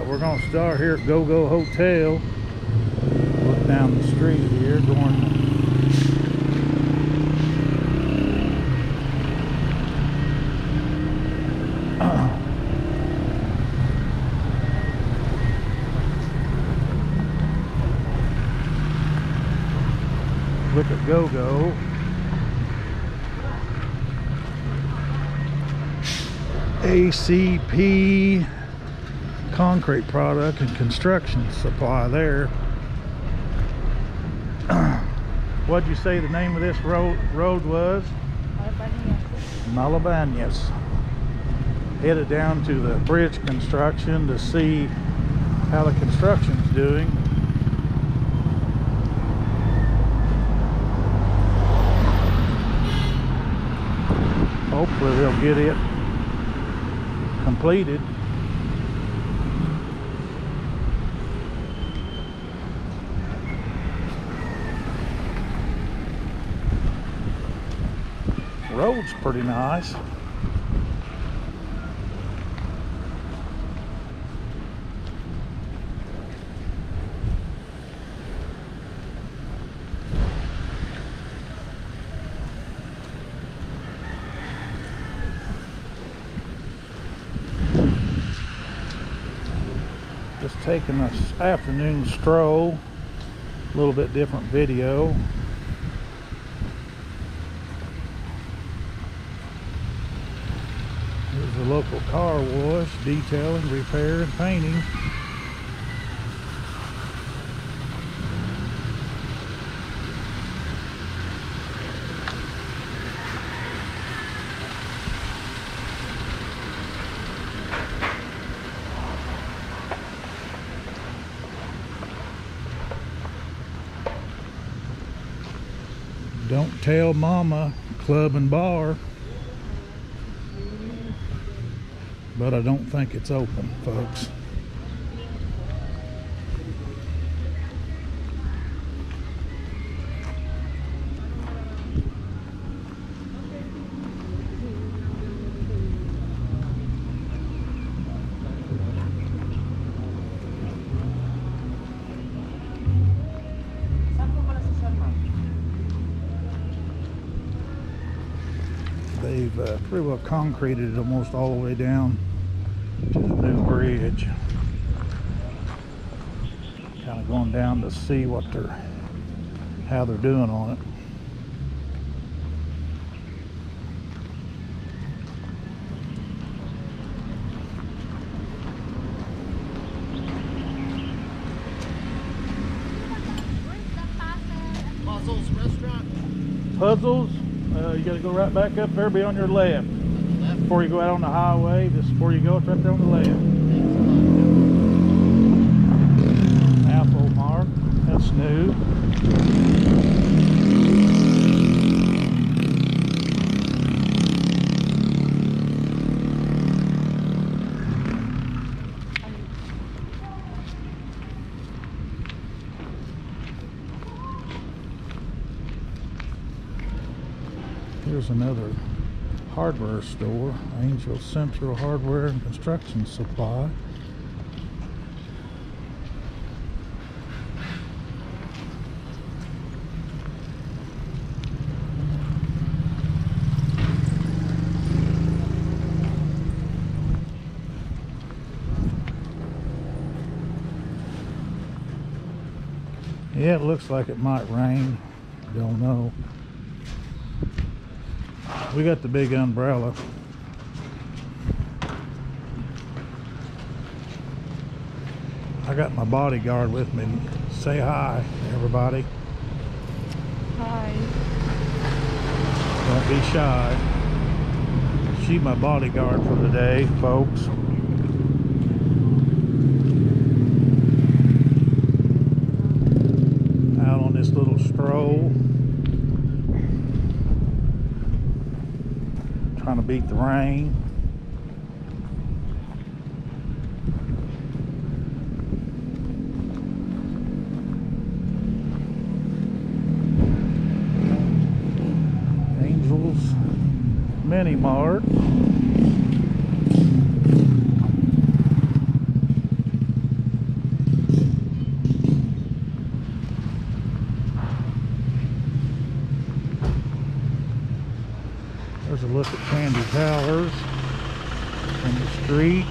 we're gonna start here at Go-Go Hotel. Look down the street here, going look at Go-Go. ACP concrete product and construction supply there. What'd you say the name of this road was? Malabañas. Headed down to the bridge construction to see how the construction's doing. Hopefully they'll get it completed. Road's pretty nice. Just taking this afternoon stroll, a little bit different video. Here's a local car wash, detailing, repair, and painting. Don't Tell Mama Club and Bar. But I don't think it's open, folks. They've pretty well concreted it almost all the way down to the new bridge. Kind of going down to see how they're doing on it. Puzzles Restaurant. Puzzles, you got to go right back up there, be on your left. Before you go out on the highway, just before you go, it's right there on the left. Apple Mark, that's new. Here's another hardware store, Angel Central Hardware and Construction Supply. Yeah, it looks like it might rain. Don't know. We got the big umbrella. I got my bodyguard with me. Say hi, everybody. Hi. Don't be shy. She's my bodyguard for the day, folks. Out on this little stroll. Trying to beat the rain. Angels Mini Mart. in the street.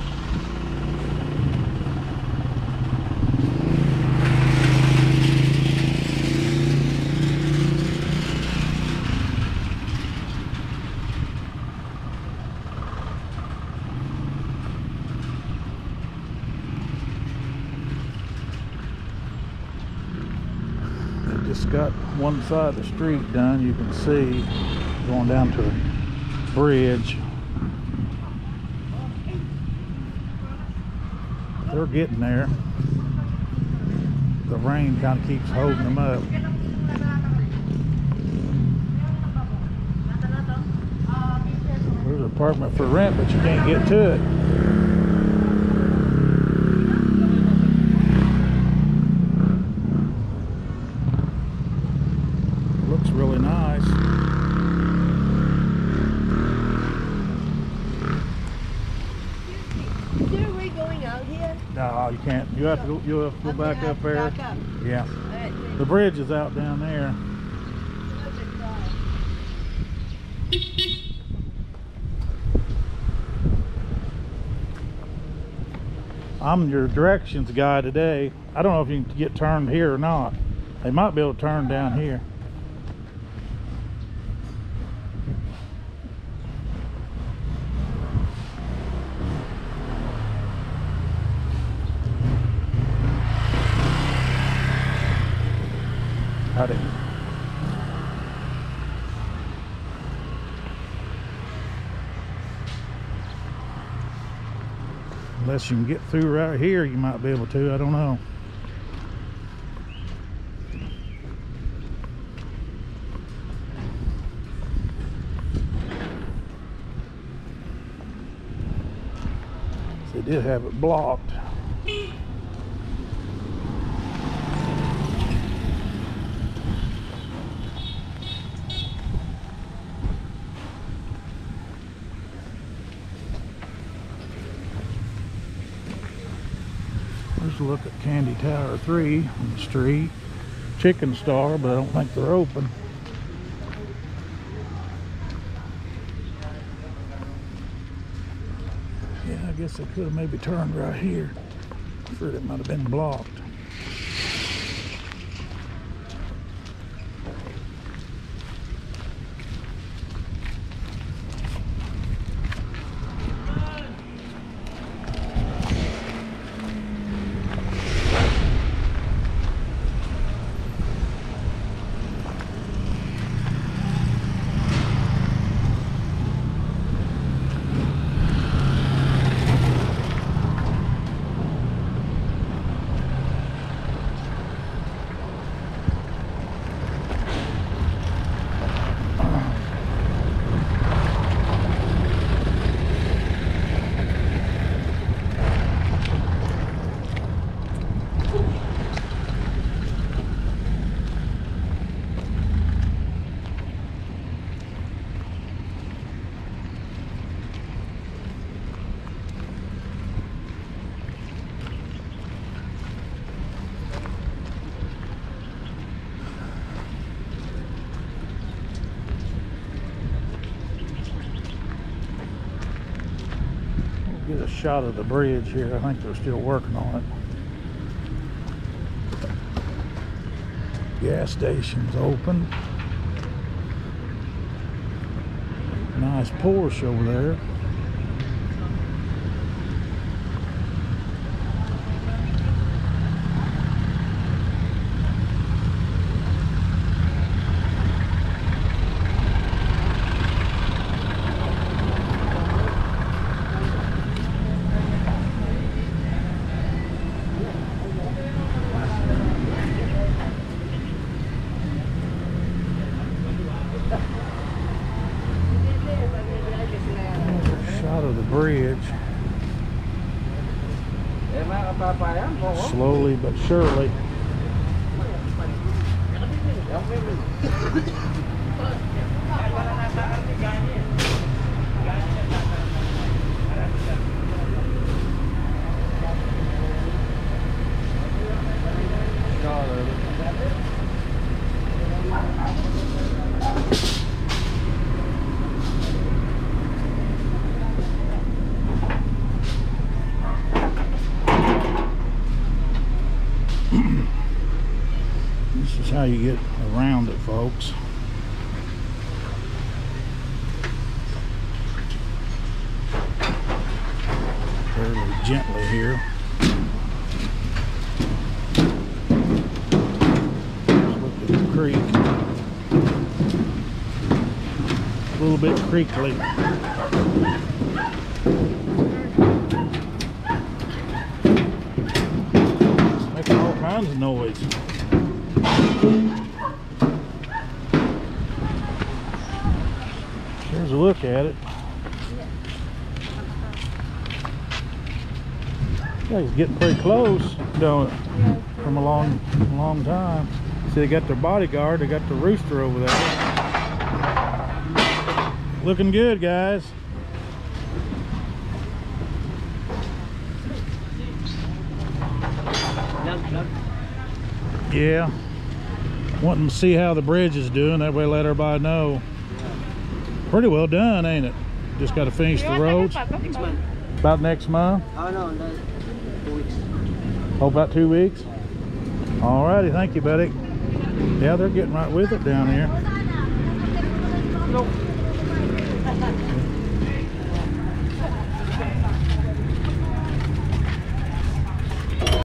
Just got one side of the street done. You can see going down to the bridge. They're getting there. The rain kind of keeps holding them up. There's an apartment for rent, but you can't get to it. Looks really nice. Is there a way going out here? No, you can't. You have to go, you'll have to go back up there. Back up. Yeah. All right, The bridge is out down there. I'm your directions guy today. I don't know if you can get turned here or not. They might be able to turn down here. Howdy. Unless you can get through right here, you might be able to. I don't know. They did have it blocked. Let's look at Candy Tower 3 on the street. Chicken Star, but I don't think they're open. Yeah, I guess they could have maybe turned right here. I'm afraid it might have been blocked. Get a shot of the bridge here. I think they're still working on it. Gas station's open. Nice Porsche over there. Shot of the bridge. Slowly but surely. That's how you get around it, folks. Fairly gently here. Look at the creek. A little bit creakly. Making all kinds of noise. Here's a look at it. Yeah, he's getting pretty close, don't it? From a long time. See, they got their bodyguard. They got the rooster over there. Looking good, guys. Yeah. Wanting to see how the bridge is doing. That way let everybody know. Pretty well done, ain't it? Just got to finish the roads. Next month. About next month? Oh no, 2 weeks. Oh, about 2 weeks? Alrighty, thank you, buddy. Yeah, they're getting right with it down here. Nope.